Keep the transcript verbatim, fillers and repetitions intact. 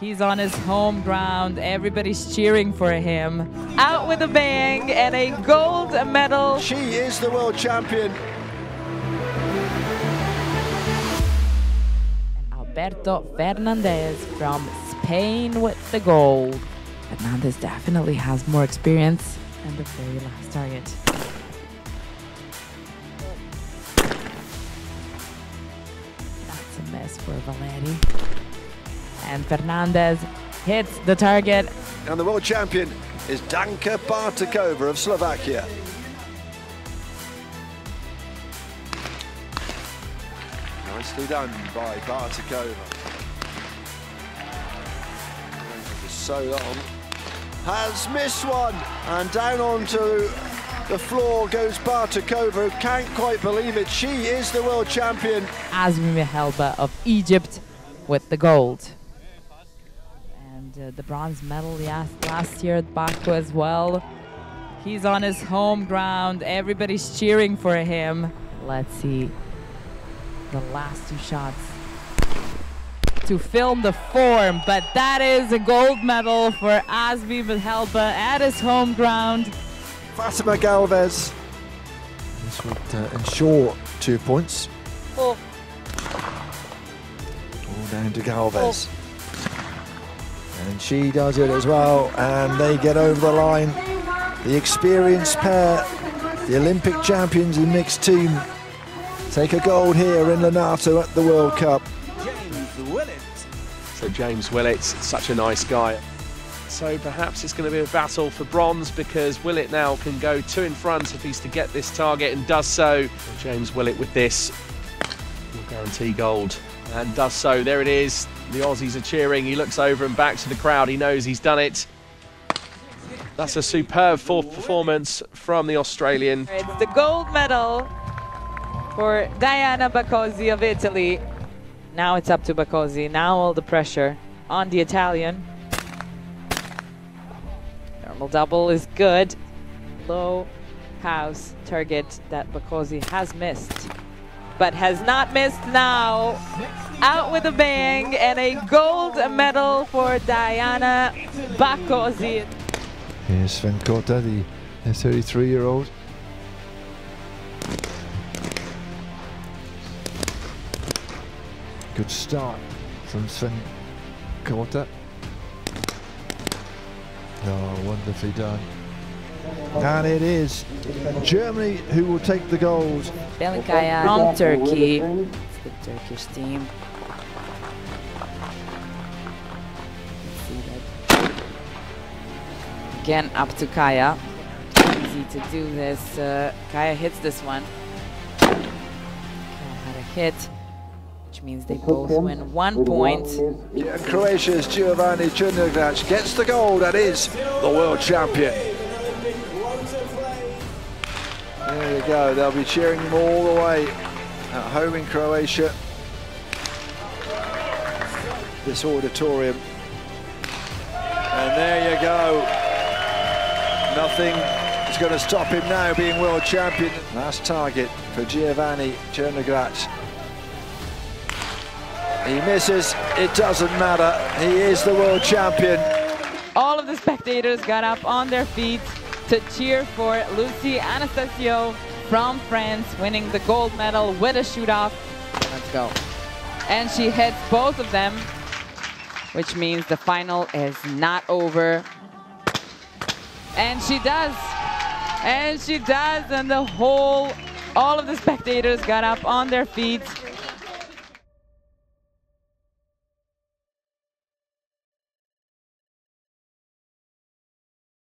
He's on his home ground. Everybody's cheering for him. Out with a bang and a gold medal. She is the world champion. And Alberto Fernandez from Spain with the gold. Fernandez definitely has more experience. And the very last target. That's a miss for Valeri. And Fernandez hits the target. And the world champion is Danka Bertekova of Slovakia. Nicely done by Bertekova. So long. Has missed one. And down onto the floor goes Bertekova, who can't quite believe it. She is the world champion. Anastassiou of Egypt with the gold. Uh, the bronze medal last, last year at Baku as well. He's on his home ground. Everybody's cheering for him. Let's see the last two shots to film the form, but that is a gold medal for Anastassiou Helba at his home ground. Fatima Galvez. This would uh, ensure two points. Oh. All down to Galvez. Oh. And she does it as well, and they get over the line. The experienced pair, the Olympic champions in mixed team, take a gold here in Lonato at the World Cup. James Willett. So James Willett, such a nice guy. So perhaps it's going to be a battle for bronze, because Willett now can go two in front if he's to get this target, and does so. James Willett with this will guarantee gold, and does so. There it is. The Aussies are cheering. He looks over and back to the crowd. He knows he's done it. That's a superb fourth performance from the Australian. It's the gold medal for Diana Bacosi of Italy. Now it's up to Bacosi. Now all the pressure on the Italian. Normal double is good. Low house target that Bacosi has missed, but has not missed now. Out with a bang and a gold medal for Diana Bacosi. Here's Sven Korta, the thirty-three-year-old. Good start from Sven Korta. Oh, wonderfully done. And it is Germany who will take the gold. Danka from Turkey. It's the Turkish team. Again, up to Kaya. Easy to do this. Uh, Kaya hits this one. Kaya had a hit, which means they both win one point. Yeah, Croatia's Giovanni Črnjagrac gets the gold and is the world champion. There you go. They'll be cheering him all the way at home in Croatia. This auditorium. And there you go. Nothing is going to stop him now being world champion. Last target for Giovanni Črnjagrac. He misses, it doesn't matter. He is the world champion. All of the spectators got up on their feet to cheer for Lucie Anastassiou from France, winning the gold medal with a shoot-off. Let's go. And she hits both of them, which means the final is not over. And she does. And she does. And the whole, all of the spectators got up on their feet